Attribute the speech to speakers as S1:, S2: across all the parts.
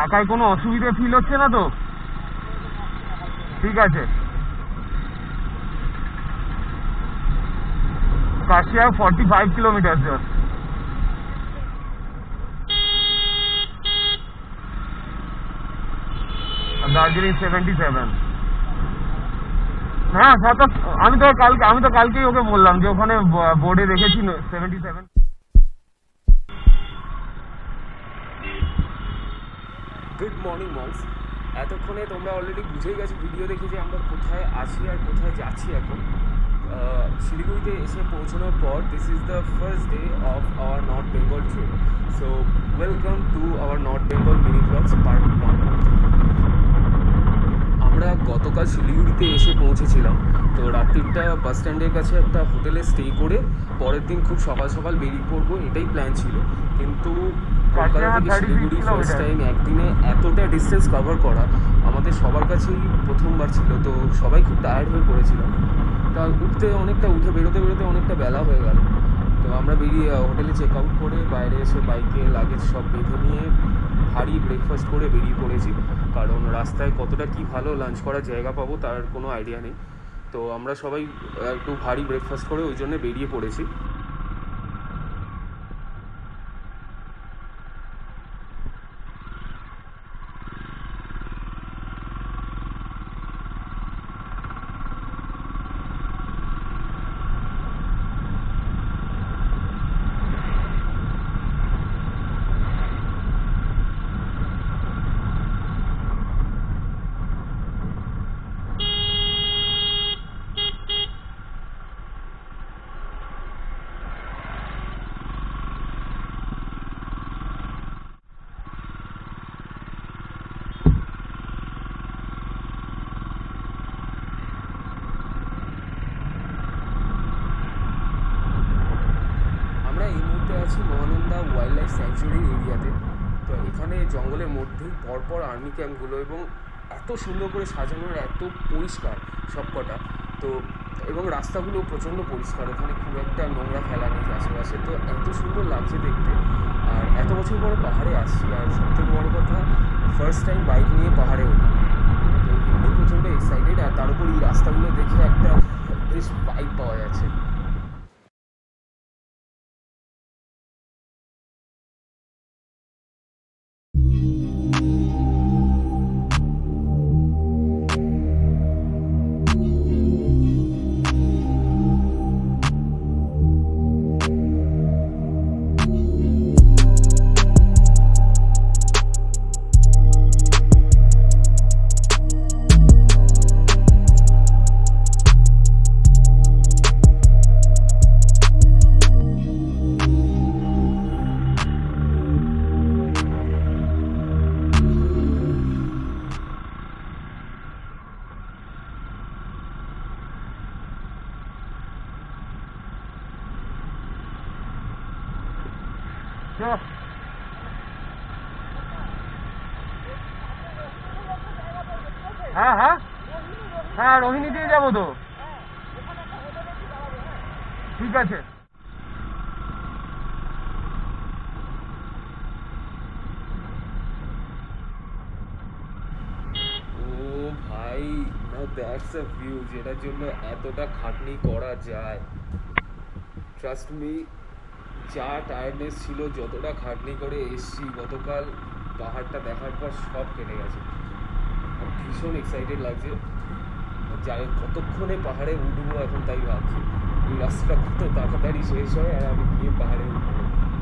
S1: চাকায় কোনো অসুবিধা ফিল হচ্ছে না তো? ঠিক আছে। কাশিয়া 45 কিলোমিটার জাস্ট। দার্জিলিং 77। হ্যাঁ, আমি তো কালকেই ওকে বললাম যে ওখানে বোর্ডে দেখেছি 77।
S2: গুড মর্নিং মংস। এতক্ষণে তোমরা অলরেডি বুঝেই গেছো ভিডিও দেখে যে আমরা কোথায় আছি আর কোথায় যাচ্ছি এখন। শিলিগুড়িতে এসে পৌঁছানোর পর this is the first day of our north Bengal trip. So welcome to our north Bengal mini vlogs part 1। আমরা গতকাল শিলিগুড়িতে এসে পৌঁছেছিলাম, তো রাত্রিটা বাস স্ট্যান্ডের কাছে একটা হোটেলে স্টে করে পরের দিন খুব সকাল সকাল বেরিয়ে পড়বো, এটাই প্ল্যান ছিল। কিন্তু কলকাতা থেকে শিলিগুড়ি ফার্স্ট টাইম একদিনে এতটা ডিস্টেন্স কভার করা আমাদের সবার কাছেই প্রথমবার ছিল, তো সবাই খুব টায়ার্ড হয়ে পড়েছিলাম। তা উঠে বেরোতে অনেকটা বেলা হয়ে গেল। তো আমরা বেরিয়ে হোটেলে চেক আউট করে বাইরে এসে বাইকে লাগেজ সব বেঁধে নিয়ে ভারী ব্রেকফাস্ট করে বেরিয়ে পড়েছি, কারণ রাস্তায় কতটা কি ভালো লাঞ্চ করার জায়গা পাবো তার কোনো আইডিয়া নেই। তো আমরা সবাই একটু ভারী ব্রেকফাস্ট করে ওই জন্য বেরিয়ে পড়েছি। মহানন্দা ওয়াইল্ড লাইফ স্যাংচুয়ারি এরিয়াতে। তো এখানে জঙ্গলের মধ্যেই পরপর আর্মি ক্যাম্পগুলো, এবং এত সুন্দর করে সাজানোর, এত পরিষ্কার সবকটা। তো এবং রাস্তাগুলো প্রচণ্ড পরিষ্কার, ওখানে খুব একটা নোংরা ফেলা নেই আশেপাশে। তো এত সুন্দর লাগছে দেখতে। আর এত বছর পরে পাহাড়ে আসছি, আর সবথেকে বড় কথা ফার্স্ট টাইম বাইক নিয়ে পাহাড়ে উঠি। তো এমনি প্রচণ্ড এক্সাইটেড, আর তার উপর এই রাস্তাগুলো দেখে একটা বেশ ভাইব পাওয়া যাচ্ছে।
S1: হ্যাঁ হ্যাঁ হ্যাঁ, রোহিণী দিয়ে যাবো তো। ঠিক আছে।
S2: ভাই, নাও দ্যাটস আ ভিউ যেটার জন্য এতটা খাটনি করা যায়। ট্রাস্ট মি, যা টায়ার্ডনেস ছিল, যতটা খাটনি করে এসছি গতকাল, পাহাড়টা দেখার পর সব কেটে গেছে। ভীষণ এক্সাইটেড লাগছে, যাই কতক্ষণে পাহাড়ে উঠবো এখন তাই ভাবছি। এই রাস্তাটা কত তাড়াতাড়ি শেষ হয় আর আমি গিয়ে পাহাড়ে উঠবো।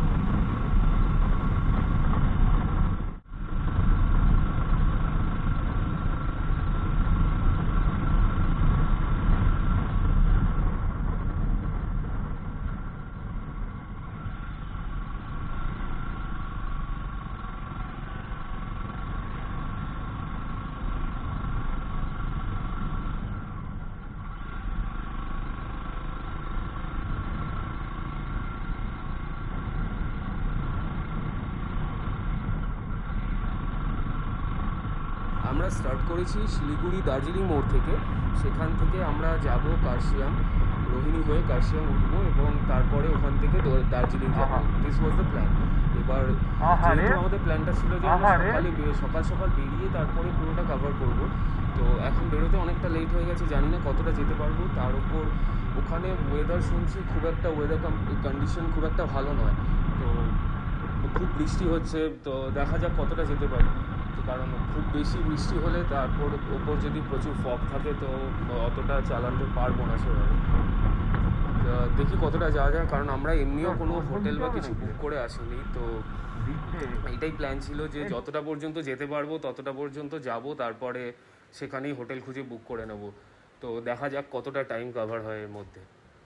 S2: আমরা স্টার্ট করেছি শিলিগুড়ি দার্জিলিং মোড় থেকে। সেখান থেকে আমরা যাব কার্শিয়াং, রোহিণী হয়ে কার্শিয়াং উঠবো এবং তারপরে ওখান থেকে দার্জিলিং যাবো। This was the plan. এবার যেহেতু আমাদের প্ল্যানটা ছিল যে আমরা সকাল সকাল বেরিয়ে তারপরে পুরোটা কভার করব, তো এখন বেরোতে অনেকটা লেট হয়ে গেছে, জানি না কতটা যেতে পারবো। তার উপর ওখানে ওয়েদার শুনছি খুব একটা ওয়েদার কন্ডিশন খুব একটা ভালো নয়, তো খুব বৃষ্টি হচ্ছে, তো দেখা যাক কতটা যেতে পারি। তো কারণ খুব বেশি বৃষ্টি হলে তারপর ওপর যদি প্রচুর ফগ থাকে তো অতটা চালাতে পারবো না সেভাবে। দেখি কতটা যাওয়া যায়, কারণ আমরা এমনিও কোনো হোটেল বা কিছু বুক করে আসিনি, তো এইটাই প্ল্যান ছিল যে যতটা পর্যন্ত যেতে পারবো ততটা পর্যন্ত যাব, তারপরে সেখানেই হোটেল খুঁজে বুক করে নেব। তো দেখা যাক কতটা টাইম কভার হয় এর মধ্যে।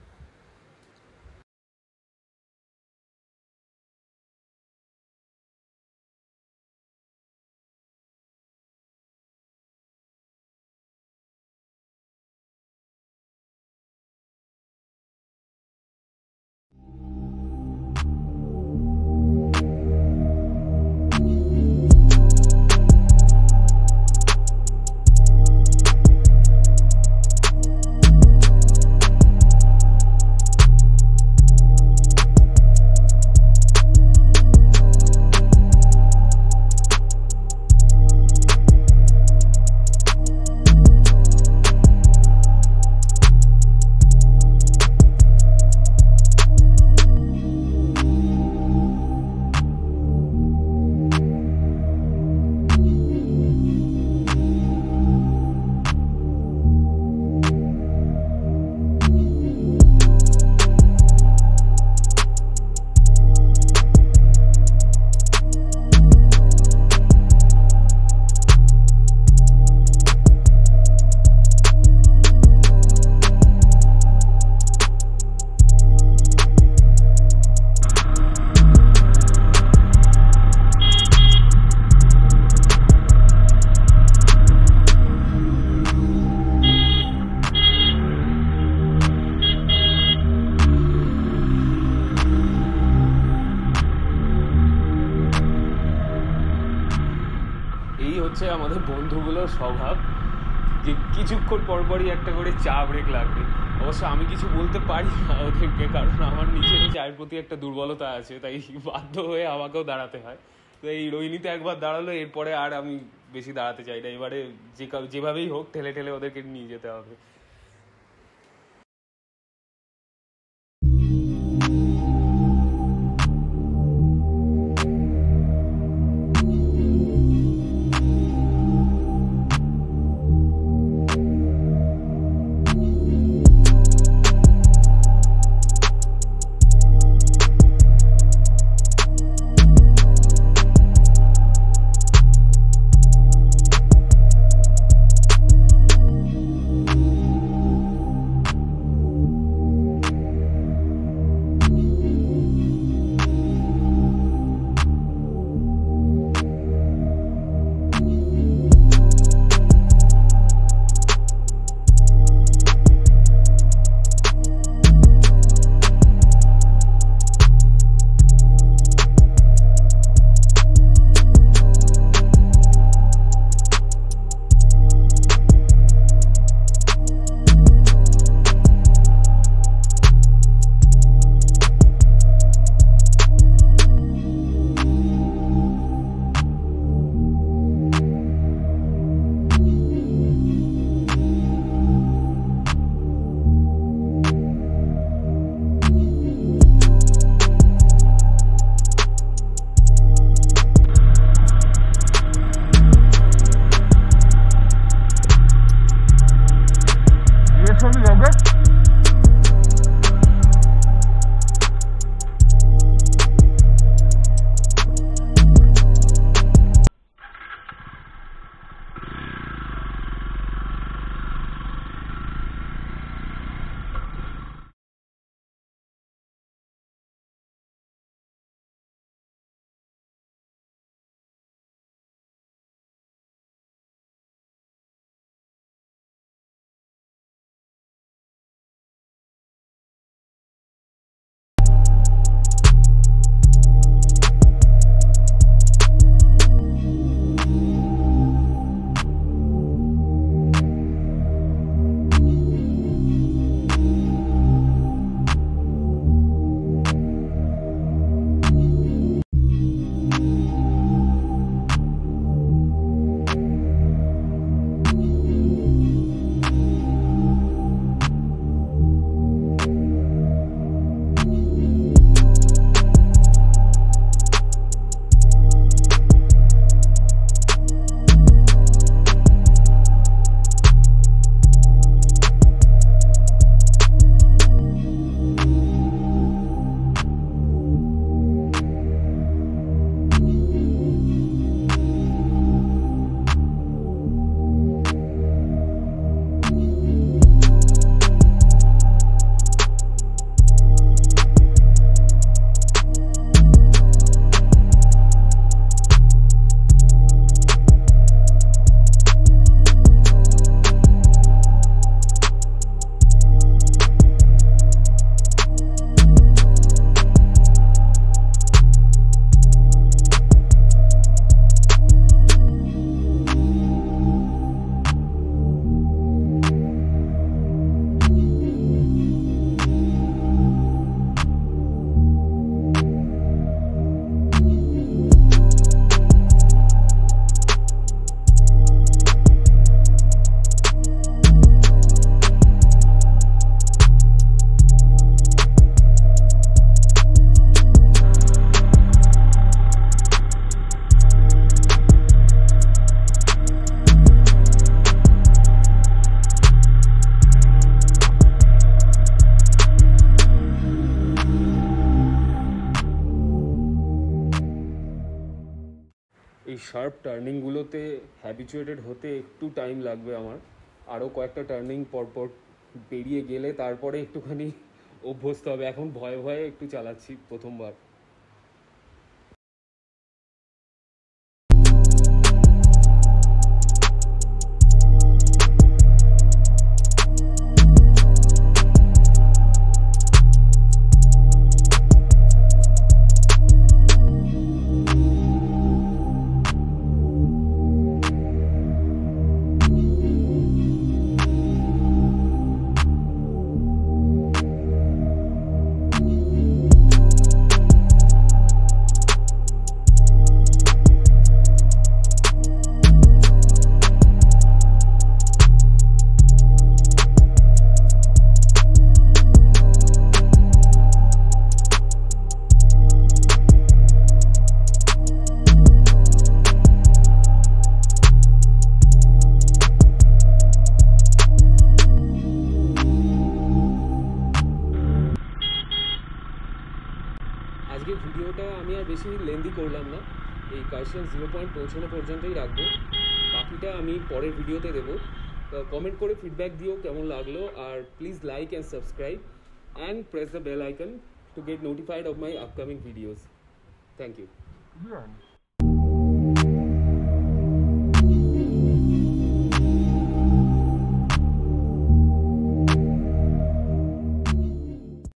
S2: হচ্ছে আমাদের বন্ধুগুলোর স্বভাব যে কিছুক্ষণ পরপরই একটা করে চা ব্রেক লাগবে। অবশ্য আমি কিছু বলতে পারি না ওদেরকে, কারণ আমার নিজেরও চায়ের প্রতি একটা দুর্বলতা আছে, তাই বাধ্য হয়ে আমাকেও দাঁড়াতে হয়। তো এই রোহিণীতে একবার দাঁড়ালো, এরপরে আর আমি বেশি দাঁড়াতে চাই না, এবারে যেভাবেই হোক ঠেলে ঠেলে ওদেরকে নিয়ে যেতে হবে। শার্প টার্নিংগুলোতে হ্যাবিচুয়েটেড হতে একটু টাইম লাগবে আমার। আরও কয়েকটা টার্নিং পরপর পেরিয়ে গেলে তারপরে একটুখানি অভ্যস্ত হবে। এখন ভয়ে ভয়ে একটু চালাচ্ছি প্রথমবার। আজকের ভিডিওটা আমি আর বেশি লেন্দি করলাম না, এই কার্শন 0 পয়েন্ট পৌঁছানো পর্যন্তই রাখবো। বাকিটা আমি পরের ভিডিওতে দেবো। কমেন্ট করে ফিডব্যাক দিও কেমন লাগলো, আর please like and subscribe and press the bell icon to get notified of my upcoming videos. Thank you.
S1: Yeah.